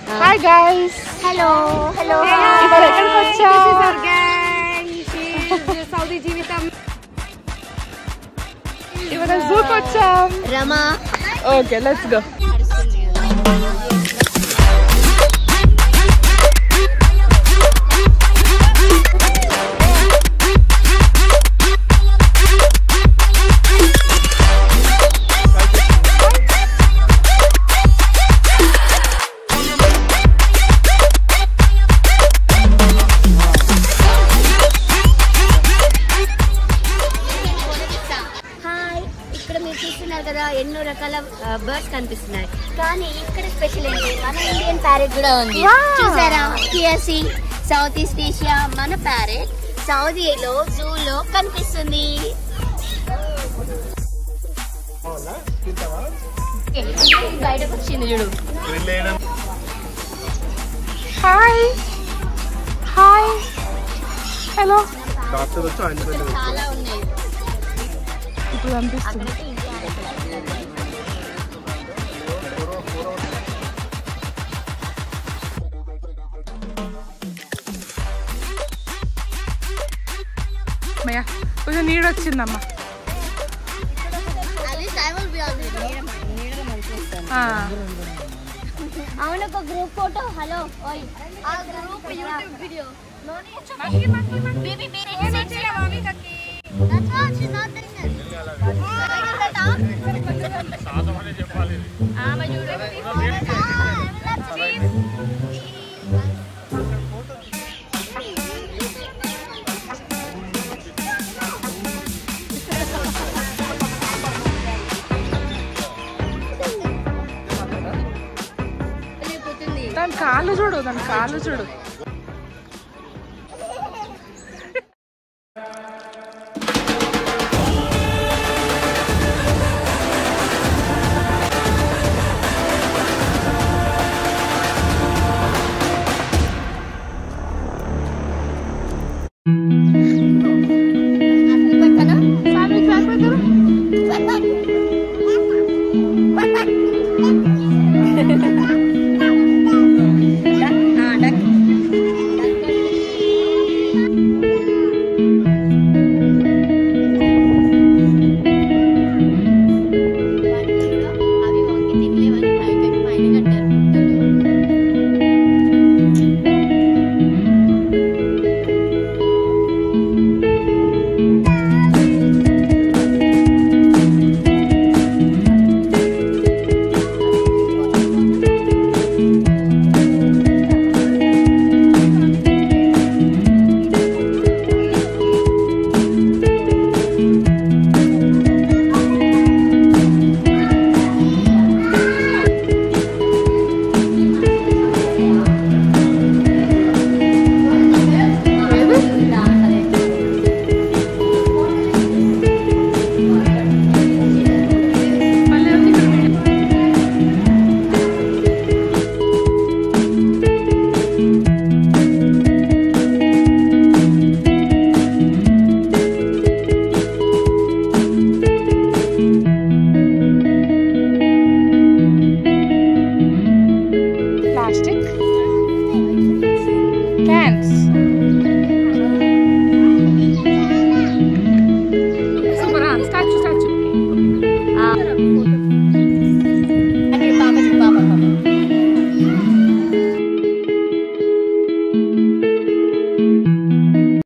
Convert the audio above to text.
Hi guys. Hello. Hello. ఇవాళ ఎక్కడికి వచ్చాం? This is our gang. She is Saudi జీవితం. ఇవాళ జూకి వచ్చాం. Rama. Okay, let's go. ఎన్నో రకాల బర్డ్స్ కనిపిస్తున్నాయి కానీ ఇక్కడ స్పెషల్ ఏంటి మన ఇండియన్ ప్యారెట్ కూడా ఉంది చూసారా కియాసి సౌత్ ఈస్ట్ ఏషియా మన ప్యారెట్ సౌదీలో జూలో కనిపిస్తుంది బయటకు వచ్చింది చూడు హాయ్ హాయ్ హలో చాలా ఉన్నాయి ఇప్పుడు కనిపిస్తుంది మయ్యా కొంచెం నీడ వచ్చిందమ్మా అవును ఒక గ్రూప్ ఫోటో హలో ఆ గ్రూప్ యూట్యూబ్ వీడియో దాని కాళ్ళు చూడు దాని కాళ్ళు చూడు plastic cans.